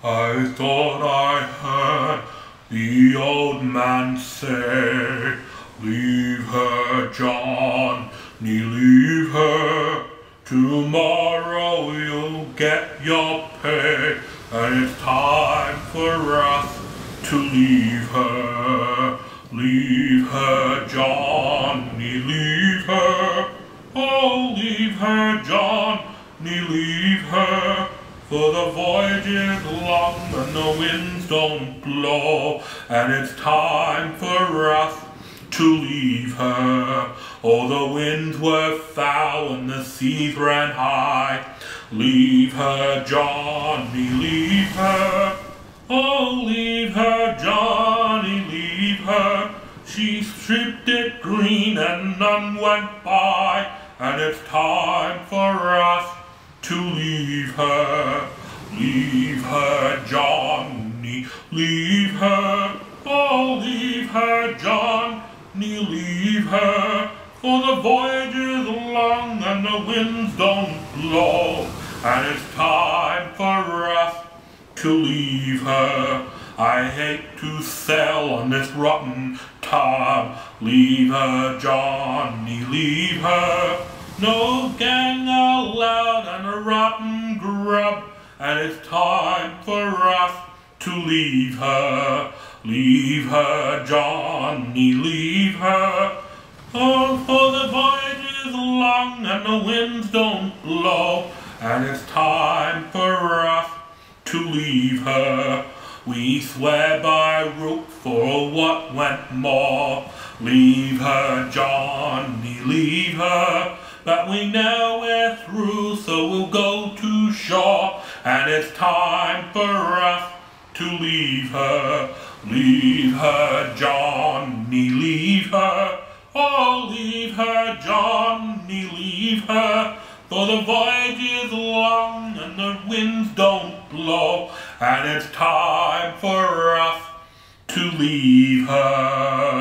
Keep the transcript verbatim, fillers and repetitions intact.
I thought I heard the old man say, leave her, Johnny, leave her. Tomorrow you'll get your pay, and it's time for us to leave her. Leave her, Johnny, leave her. Oh, leave her, Johnny, leave her. For the voyage is long and the winds don't blow, and it's time for us to leave her. Oh, the winds were foul and the seas ran high. Leave her, Johnny, leave her. Oh, leave her, Johnny, leave her. She stripped it green and none went by, and it's time for us to leave her. Leave her, Johnny, leave her. Oh, leave her, Johnny, leave her. For the voyage is long and the winds don't blow, and it's time for us to leave her. I hate to sail on this rotten tub. Leave her, Johnny, leave her. No gang allowed and a rotten grub, and it's time for us to leave her. Leave her, Johnny, leave her. Oh, for the voyage is long and the winds don't blow, and it's time for us to leave her. We swear by rope for what went more. Leave her, Johnny, leave her. But we know we're through, so we'll go to shore, and it's time for us to leave her. Leave her, Johnny, leave her. Oh, leave her, Johnny, leave her. For the voyage is long and the winds don't blow, and it's time for us to leave her.